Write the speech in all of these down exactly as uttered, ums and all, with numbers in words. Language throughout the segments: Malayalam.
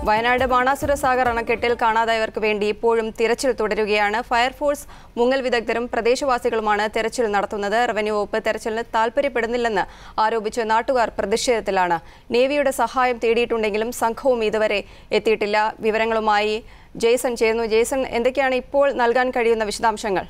വയനാട് ബാണാസുര സാഗർ അണക്കെട്ടിൽ കാണാതായവർക്ക് വേണ്ടി ഇപ്പോഴും തിരച്ചിൽ തുടരുകയാണ്. ഫയർഫോഴ്സ്, മുങ്ങൽ വിദഗ്ധരും പ്രദേശവാസികളുമാണ് തിരച്ചിൽ നടത്തുന്നത്. റവന്യൂ വകുപ്പ് തിരച്ചിലിന് താൽപര്യപ്പെടുന്നില്ലെന്ന് ആരോപിച്ച് നാട്ടുകാർ പ്രതിഷേധത്തിലാണ്. നേവിയുടെ സഹായം തേടിയിട്ടുണ്ടെങ്കിലും സംഘവും ഇതുവരെ എത്തിയിട്ടില്ല. വിവരങ്ങളുമായി ജെയ്സൺ ചേരുന്നു. ജെയ്സൺ, എന്തൊക്കെയാണ് ഇപ്പോൾ നൽകാൻ കഴിയുന്ന വിശദാംശങ്ങൾ?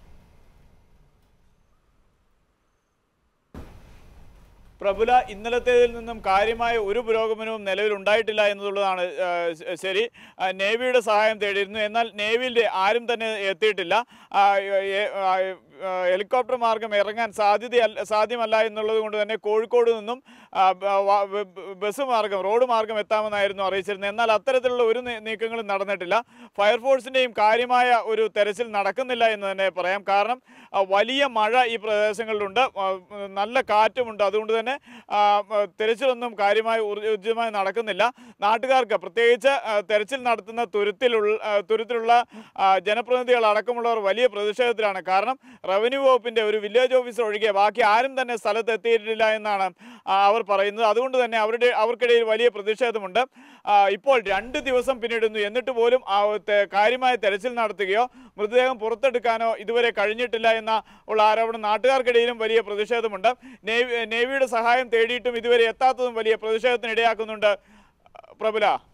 പ്രബുല, ഇന്നലത്തേതിൽ നിന്നും കാര്യമായ ഒരു പുരോഗമനവും നിലവിലുണ്ടായിട്ടില്ല എന്നുള്ളതാണ് ശരി. നേവിയുടെ സഹായം തേടിയിരുന്നു, എന്നാൽ നേവിയിൽ ആരും തന്നെ എത്തിയിട്ടില്ല. ഹെലികോപ്റ്റർ മാർഗം ഇറങ്ങാൻ സാധ്യത സാധ്യമല്ല എന്നുള്ളത് കൊണ്ട് തന്നെ കോഴിക്കോട് നിന്നും ബസ് മാർഗം റോഡ് മാർഗം എത്താമെന്നായിരുന്നു അറിയിച്ചിരുന്നത്. എന്നാൽ അത്തരത്തിലുള്ള ഒരു നീക്കങ്ങളും നടന്നിട്ടില്ല. ഫയർഫോഴ്സിൻ്റെയും കാര്യമായ ഒരു തെരച്ചിൽ നടക്കുന്നില്ല എന്ന് തന്നെ പറയാം. കാരണം വലിയ മഴ ഈ പ്രദേശങ്ങളിലുണ്ട്, നല്ല കാറ്റുമുണ്ട്. അതുകൊണ്ട് തന്നെ തെരച്ചിലൊന്നും കാര്യമായി ഊർജിതമായി നടക്കുന്നില്ല. നാട്ടുകാർക്ക്, പ്രത്യേകിച്ച് തെരച്ചിൽ നടത്തുന്ന തുരുത്തിലുള്ള തുരുത്തിലുള്ള ജനപ്രതിനിധികൾ അടക്കമുള്ളവർ വലിയ പ്രതിഷേധത്തിലാണ്. കാരണം റവന്യൂ വകുപ്പിൻ്റെ ഒരു വില്ലേജ് ഓഫീസർ ഒഴികെ ബാക്കി ആരും തന്നെ സ്ഥലത്ത് എത്തിയിട്ടില്ല എന്നാണ് അവർ പറയുന്നത്. അതുകൊണ്ട് തന്നെ അവരുടെ അവർക്കിടയിൽ വലിയ പ്രതിഷേധമുണ്ട്. ഇപ്പോൾ രണ്ട് ദിവസം പിന്നിടുന്നു, എന്നിട്ട് പോലും കാര്യമായ തെരച്ചിൽ നടത്തുകയോ മൃതദേഹം പുറത്തെടുക്കാനോ ഇതുവരെ കഴിഞ്ഞിട്ടില്ല എന്ന ഉള്ള ആരോപണം നാട്ടുകാർക്കിടയിലും വലിയ പ്രതിഷേധമുണ്ട്. നേവി നേവിയുടെ സഹായം തേടിയിട്ടും ഇതുവരെ എത്താത്തതും വലിയ പ്രതിഷേധത്തിന് ഇടയാക്കുന്നുണ്ട്. പ്രബുല.